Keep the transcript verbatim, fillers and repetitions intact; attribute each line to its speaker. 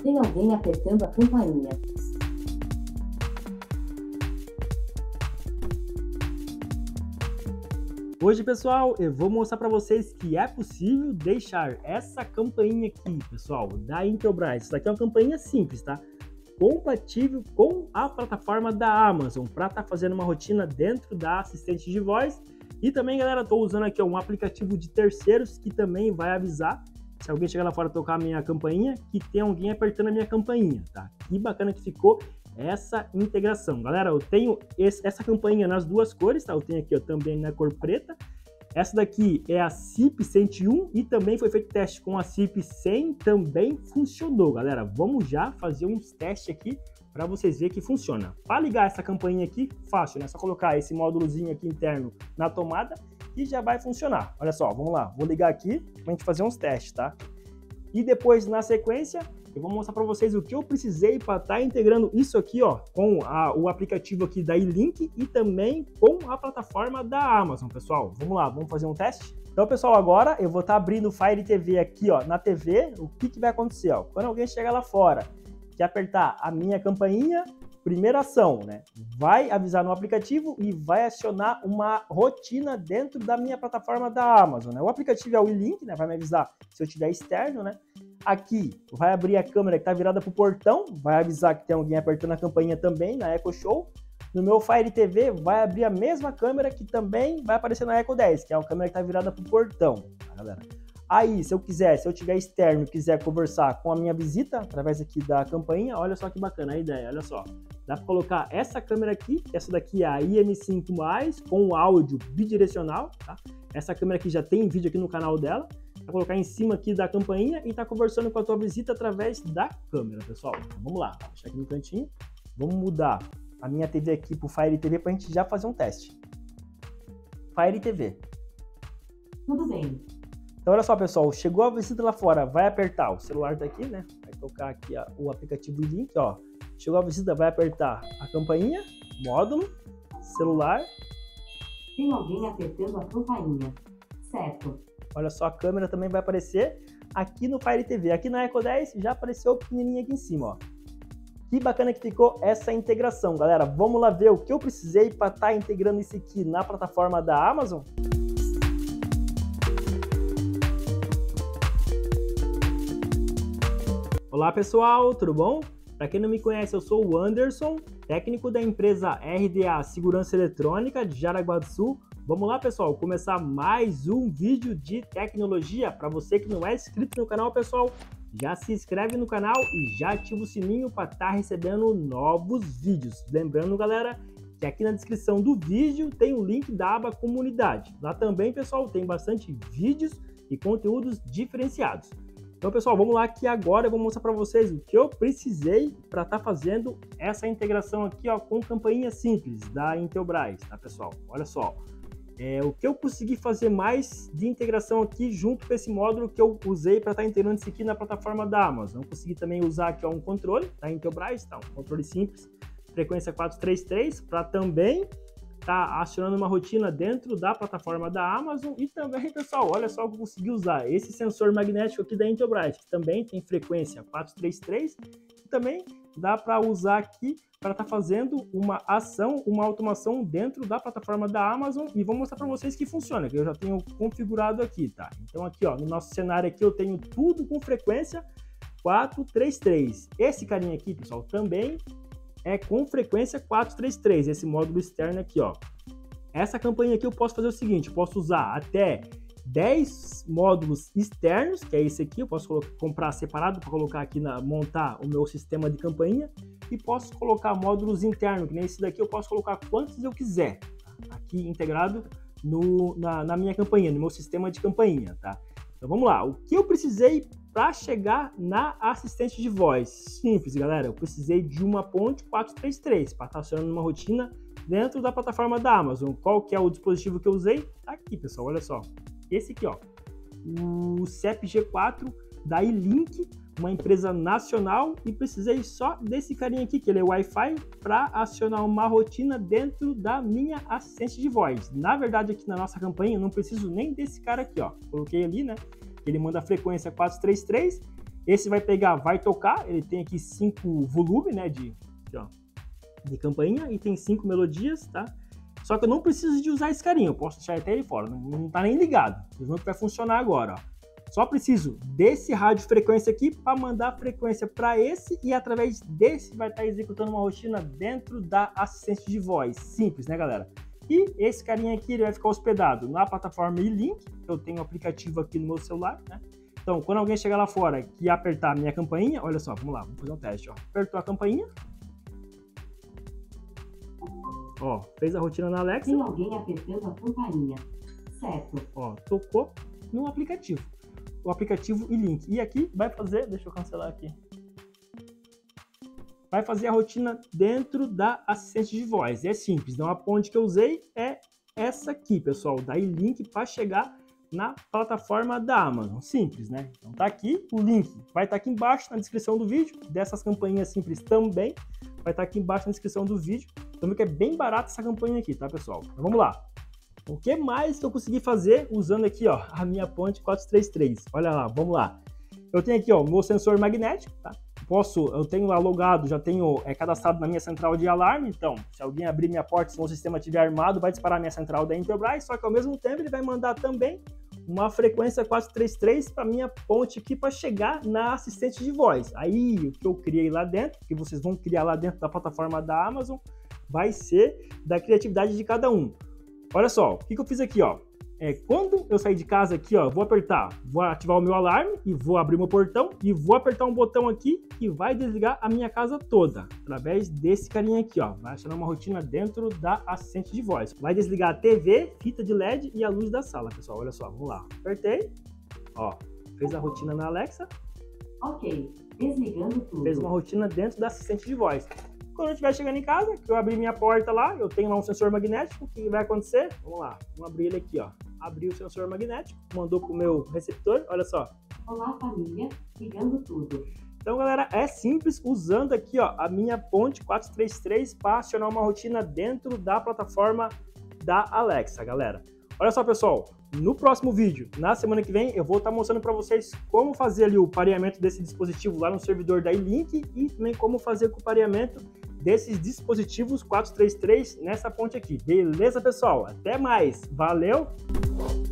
Speaker 1: Tem alguém apertando a campainha.
Speaker 2: Hoje, pessoal, eu vou mostrar para vocês que é possível deixar essa campainha aqui, pessoal, da Intelbras. Isso daqui é uma campainha simples, tá? Compatível com a plataforma da Amazon para estar tá fazendo uma rotina dentro da assistente de voz. E também, galera, estou usando aqui ó, um aplicativo de terceiros que também vai avisar se alguém chegar lá fora tocar a minha campainha, que tem alguém apertando a minha campainha, tá? Que bacana que ficou essa integração. Galera, eu tenho esse, essa campainha nas duas cores, tá? Eu tenho aqui ó, também na cor preta. Essa daqui é a C I P cento e um e também foi feito teste com a C I P cem, também funcionou, galera. Vamos já fazer uns testes aqui para vocês verem que funciona. Para ligar essa campainha aqui, fácil, né? Só colocar esse módulozinho aqui interno na tomada e já vai funcionar. Olha só, vamos lá. Vou ligar aqui para a gente fazer uns testes, tá? E depois, na sequência, eu vou mostrar para vocês o que eu precisei para estar tá integrando isso aqui, ó, com a, o aplicativo aqui da iLink e também com a plataforma da Amazon, pessoal. Vamos lá, vamos fazer um teste? Então, pessoal, agora eu vou estar tá abrindo o Fire T V aqui, ó, na T V. O que que vai acontecer, ó? Quando alguém chegar lá fora, que apertar a minha campainha, primeira ação, né? Vai avisar no aplicativo e vai acionar uma rotina dentro da minha plataforma da Amazon, né? O aplicativo é o iLink, né? Vai me avisar se eu tiver externo, né? Aqui vai abrir a câmera que está virada para o portão, vai avisar que tem alguém apertando a campainha também na Echo Show. No meu Fire T V vai abrir a mesma câmera que também vai aparecer na Echo dez, que é a câmera que está virada para o portão, tá, galera? Aí, se eu quiser, se eu tiver externo e quiser conversar com a minha visita, através aqui da campainha, olha só que bacana a ideia, olha só. Dá para colocar essa câmera aqui, essa daqui é a I M cinco mais, com áudio bidirecional, tá? Essa câmera aqui já tem vídeo aqui no canal dela. Vai colocar em cima aqui da campainha e tá conversando com a tua visita através da câmera, pessoal. Então, vamos lá, vou deixar aqui no cantinho. Vamos mudar a minha T V aqui pro Fire T V pra gente já fazer um teste. Fire T V.
Speaker 1: Tudo bem.
Speaker 2: Então, olha só, pessoal, chegou a visita lá fora, vai apertar, o celular tá aqui, né? Vai tocar aqui ó, o aplicativo iLink, ó. Chegou a visita, vai apertar a campainha, módulo, celular.
Speaker 1: Tem alguém apertando a campainha. Certo.
Speaker 2: Olha só, a câmera também vai aparecer aqui no Fire T V. Aqui na Echo dez já apareceu pequenininha aqui em cima, ó. Que bacana que ficou essa integração, galera. Vamos lá ver o que eu precisei para estar tá integrando isso aqui na plataforma da Amazon. Olá, pessoal, tudo bom? Para quem não me conhece, eu sou o Anderson, técnico da empresa R D A Segurança Eletrônica de Jaraguá do Sul. Vamos lá, pessoal, começar mais um vídeo de tecnologia. Para você que não é inscrito no canal, pessoal, já se inscreve no canal e já ativa o sininho para estar recebendo novos vídeos. Lembrando, galera, que aqui na descrição do vídeo tem o link da aba Comunidade. Lá também, pessoal, tem bastante vídeos e conteúdos diferenciados. Então, pessoal, vamos lá que agora eu vou mostrar para vocês o que eu precisei para estar tá fazendo essa integração aqui ó, com campainha simples da Intelbras, tá, pessoal? Olha só. É, o que eu consegui fazer mais de integração aqui junto com esse módulo que eu usei para estar tá integrando isso aqui na plataforma da Amazon. Eu consegui também usar aqui ó, um controle da Intelbras, tá? Um controle simples, frequência quatrocentos e trinta e três, para também estar tá acionando uma rotina dentro da plataforma da Amazon. E também, pessoal, olha só que eu consegui usar esse sensor magnético aqui da Intelbras, que também tem frequência quatrocentos e trinta e três, e também dá para usar aqui para estar tá fazendo uma ação, uma automação dentro da plataforma da Amazon e vou mostrar para vocês que funciona, que eu já tenho configurado aqui, tá? Então aqui, ó, no nosso cenário aqui eu tenho tudo com frequência quatrocentos e trinta e três. Esse carinha aqui, pessoal, também é com frequência quatrocentos e trinta e três, esse módulo externo aqui, ó. Essa campainha aqui eu posso fazer o seguinte, eu posso usar até dez módulos externos, que é esse aqui, eu posso colocar, comprar separado para colocar aqui, na, montar o meu sistema de campainha, e posso colocar módulos internos, que nem esse daqui eu posso colocar quantos eu quiser, tá? Aqui integrado no, na, na minha campainha, no meu sistema de campainha, tá? Então vamos lá, o que eu precisei para chegar na assistente de voz? Simples, galera, eu precisei de uma ponte quatrocentos e trinta e três para estar acionando uma rotina dentro da plataforma da Amazon. Qual que é o dispositivo que eu usei? Tá aqui, pessoal, olha só. Esse aqui, ó, o C E P G quatro da iLink, uma empresa nacional, e precisei só desse carinha aqui, que ele é Wi-Fi, para acionar uma rotina dentro da minha assistente de voz. Na verdade, aqui na nossa campanha, eu não preciso nem desse cara aqui, ó. Coloquei ali, né? Ele manda a frequência quatrocentos e trinta e três Esse vai pegar, vai tocar, ele tem aqui cinco volumes, né, de, aqui, ó, de campainha e tem cinco melodias, tá? Só que eu não preciso de usar esse carinha, eu posso deixar até ele fora, não, não tá nem ligado. Vocês vão ver que vai funcionar agora, ó. Só preciso desse rádio frequência aqui para mandar a frequência para esse e através desse vai estar executando uma rotina dentro da assistente de voz. Simples, né, galera? E esse carinha aqui ele vai ficar hospedado na plataforma E-Link, eu tenho o um aplicativo aqui no meu celular, né? Então, quando alguém chegar lá fora e apertar a minha campainha, olha só, vamos lá, vamos fazer um teste, ó. Apertou a campainha. Ó, fez a rotina na Alexa.
Speaker 1: Tem alguém apertando a campainha. Certo.
Speaker 2: Ó, tocou no aplicativo. O aplicativo E-Link. E aqui vai fazer, deixa eu cancelar aqui. Vai fazer a rotina dentro da assistente de voz. É simples, então a ponte que eu usei é essa aqui, pessoal, da E-Link para chegar na plataforma da Amazon. Simples, né? Então tá aqui o link. Vai estar aqui embaixo na descrição do vídeo. Dessas campainhas simples também. Vai estar aqui embaixo na descrição do vídeo. Então que é bem barato essa campanha aqui, tá, pessoal? Então vamos lá. O que mais que eu consegui fazer usando aqui, ó, a minha ponte quatro três três? Olha lá, vamos lá. Eu tenho aqui, ó, o meu sensor magnético, tá? Posso, eu tenho lá logado, já tenho é, cadastrado na minha central de alarme, então, se alguém abrir minha porta, se o sistema estiver armado, vai disparar minha central da Enterprise, só que ao mesmo tempo ele vai mandar também uma frequência quatro três três para minha ponte aqui para chegar na assistente de voz. Aí, o que eu criei lá dentro, que vocês vão criar lá dentro da plataforma da Amazon, vai ser da criatividade de cada um. Olha só, o que, que eu fiz aqui, ó. É, quando eu sair de casa aqui, ó, vou apertar, vou ativar o meu alarme e vou abrir meu portão e vou apertar um botão aqui que vai desligar a minha casa toda, através desse carinha aqui, ó. Vai acionar uma rotina dentro da assistente de voz. Vai desligar a T V, fita de L E D e a luz da sala, pessoal. Olha só, vamos lá. Apertei, ó, fez a rotina na Alexa.
Speaker 1: Ok, desligando tudo.
Speaker 2: Fez uma rotina dentro da assistente de voz. Quando eu estiver chegando em casa, que eu abrir minha porta lá, eu tenho lá um sensor magnético, o que vai acontecer? Vamos lá, vamos abrir ele aqui, ó. Abri o sensor magnético, mandou pro meu receptor, olha só.
Speaker 1: Olá, família, ligando tudo.
Speaker 2: Então, galera, é simples, usando aqui, ó, a minha ponte quatro três três para acionar uma rotina dentro da plataforma da Alexa, galera. Olha só, pessoal, no próximo vídeo, na semana que vem, eu vou estar mostrando para vocês como fazer ali o pareamento desse dispositivo lá no servidor da E-Link e também como fazer o pareamento desses dispositivos quatro três três nessa ponte aqui. Beleza, pessoal? Até mais. Valeu!